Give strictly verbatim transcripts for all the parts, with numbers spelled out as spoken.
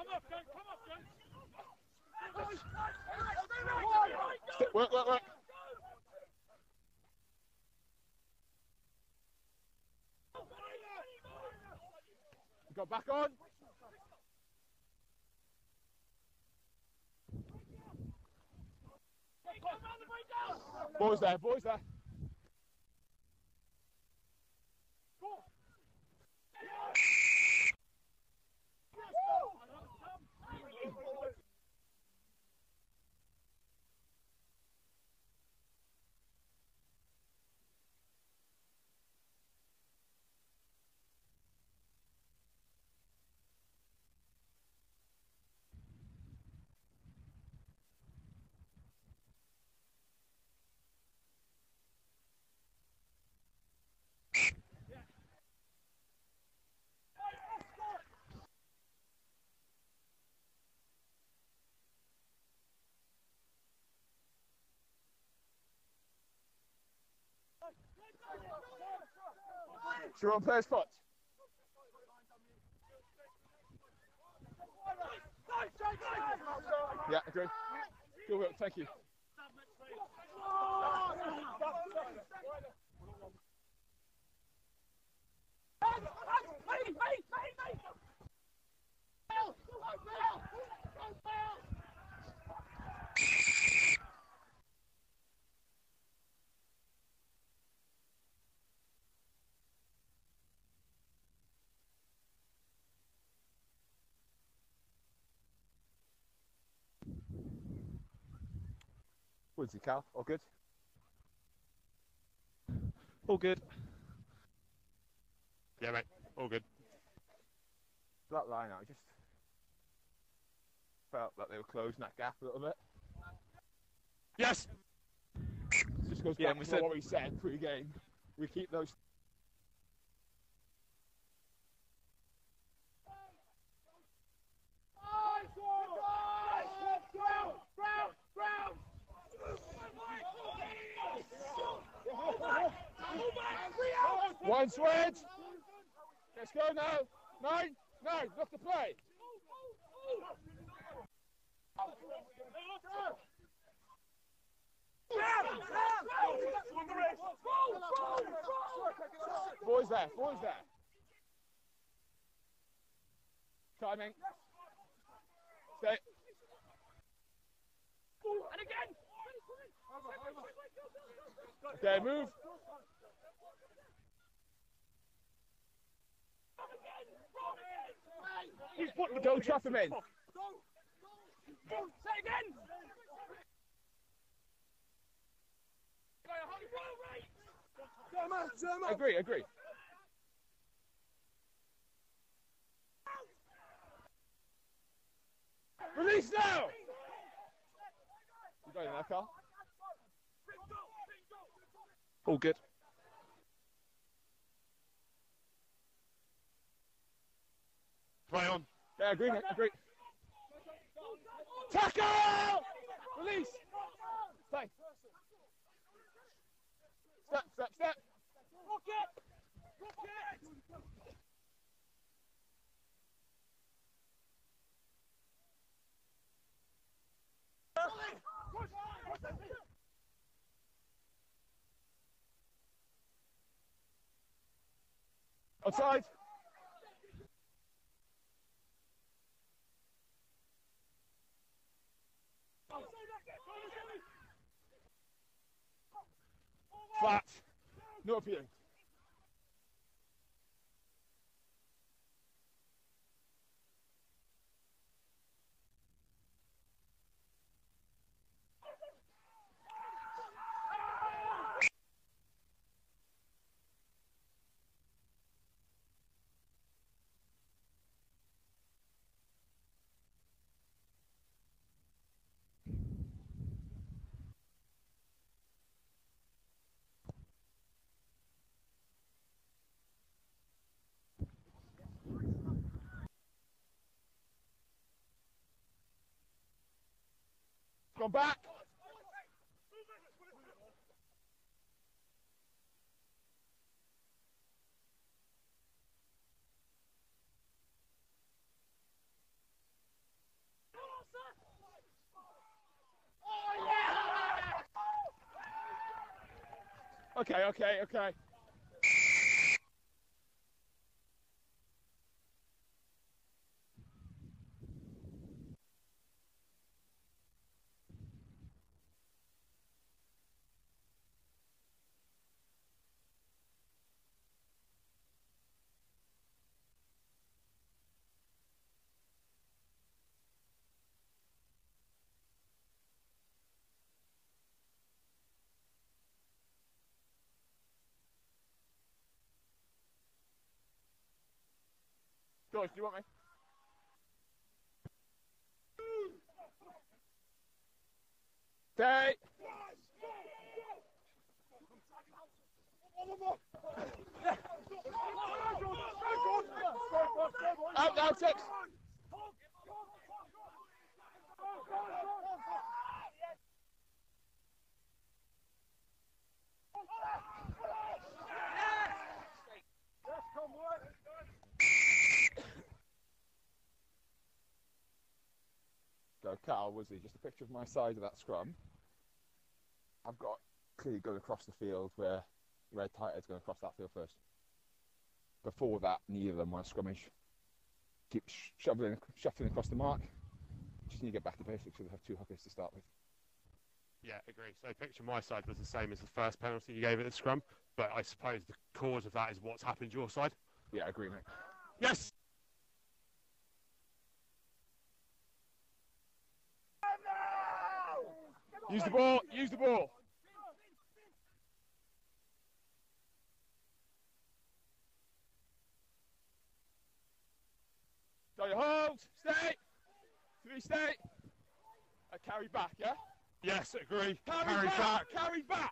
Step, work, work, work. Go back on. Boys there, boys there. You're on first spot. Yeah, agree. Good work, thank you. Woodsy Cal, all good? All good. Yeah, mate, all good. That line out, just felt like they were closing that gap a little bit. Yes! Just goes Yeah, back we to said what we said pre-game. We keep those. One switch. Let's go now. Nine, nine, look to play. Boys there, boys there. Timing. Stay. And again. Okay, move. He's put Go trap him in. Say again. Agree, agree. Release now! You got it now, Carl? all good. Play on. Yeah, agree, mate, agree. Tackle! Release! Stay. Step, step, step. Rocket! Rocket! Outside. Flat. No appealing. Come back. Okay, okay, okay. George, do you want me? Stay. Out now, six. So Carl, was he just a picture of my side of that scrum? I've got clearly going across the field where red tighthead's going across that field first. Before that, neither of them were scrummage. Keep sh shoveling, shuffling across the mark. Just need to get back to basics so they have two hookers to start with. Yeah, agree. So picture my side was the same as the first penalty you gave at the scrum, but I suppose the cause of that is what's happened your side. Yeah, I agree, mate. Yes! Use the ball, use the ball. So you hold, stay, three stay, and carry back, yeah? Yes, agree. Carry, Carry back, back. carry back.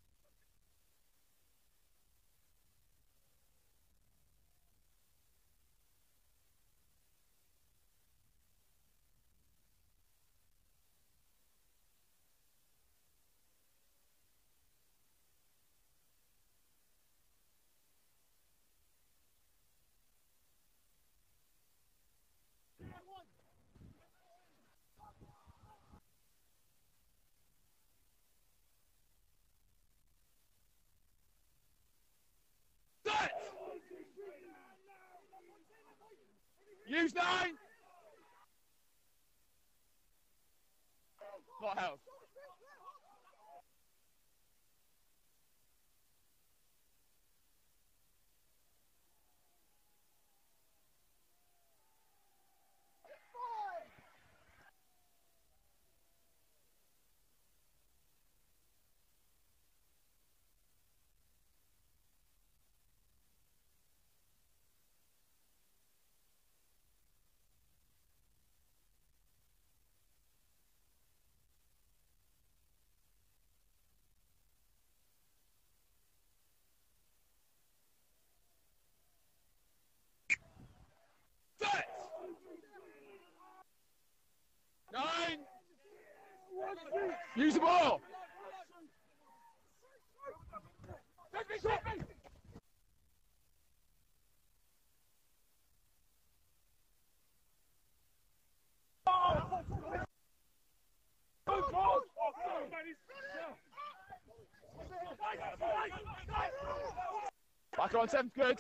Use nine. Not held. Set. Nine. Use the ball. Take me, take me. Back on seventh, good.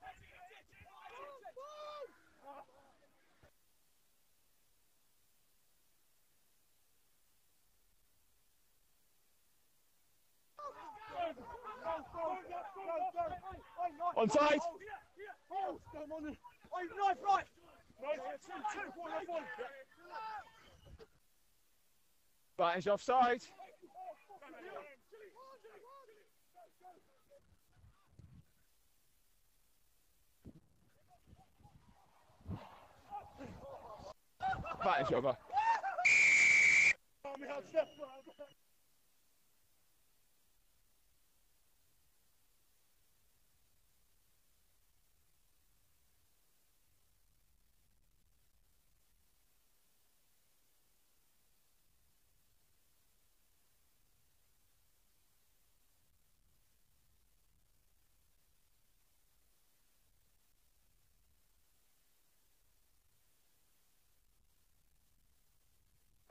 On side. Advantage offside. Advantage over.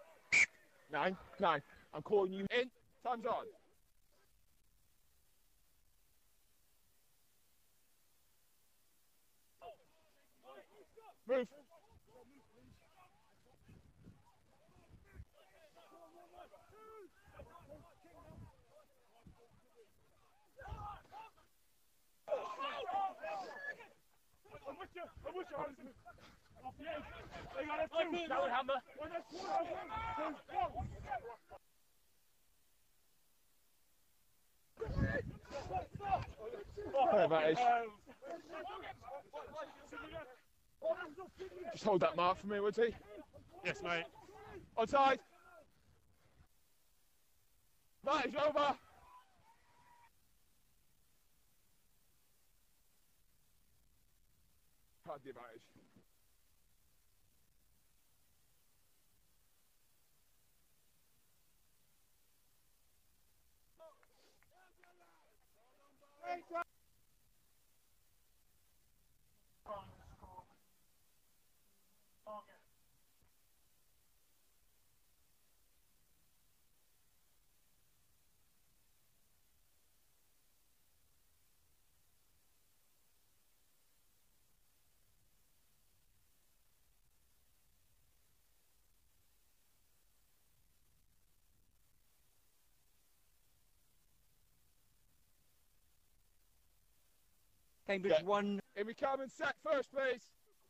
Nine, nine. I'm calling you in. Time's on. Move. I'm with you. I'm with you, Harrison. Off the edge. They got it too. That would hammer. One, that's one. Fair advantage. Just hold that mark for me, would he? Yes, mate. Onside. Advantage over. Had the advantage. Cambridge Yeah. one. In we come and set first, please.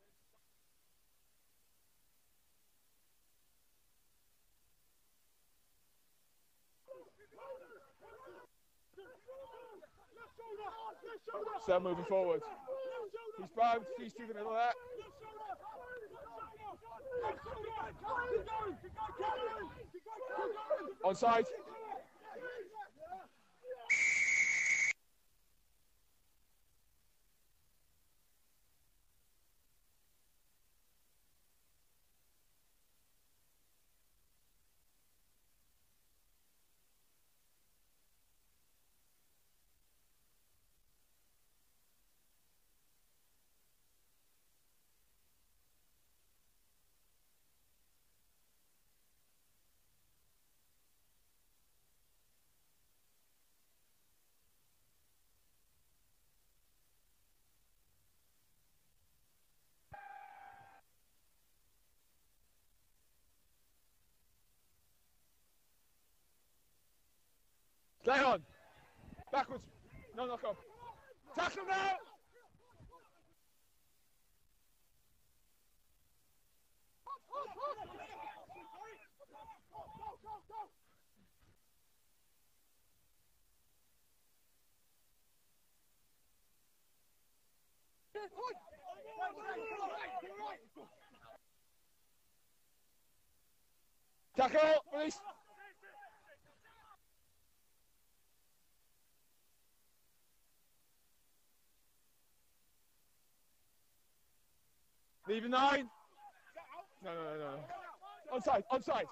Still moving forward. He's bound, he's through the middle there. Onside. Stay on. Backwards. No knock on. Tackle now. Tackle. Release. Leave a nine. No, no, no, no. Onside, onside.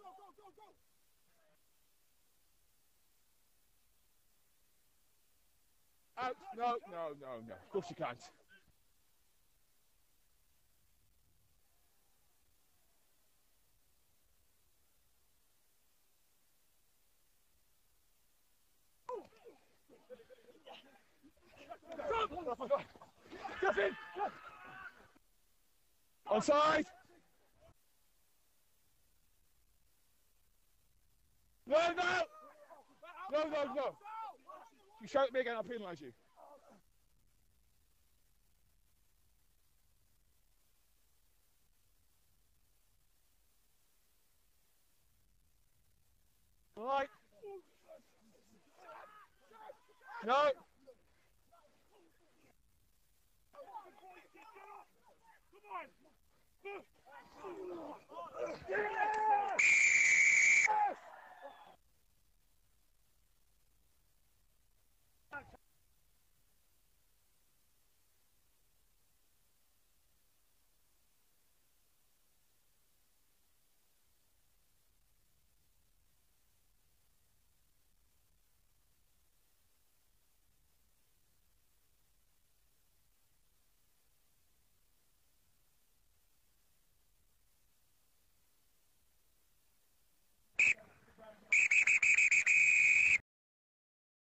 Out. No, no, no, no. Of course you can't. Get in. Onside. No, no. No, no, no. You shout at me again, I'll penalise you. All right. No. Come on.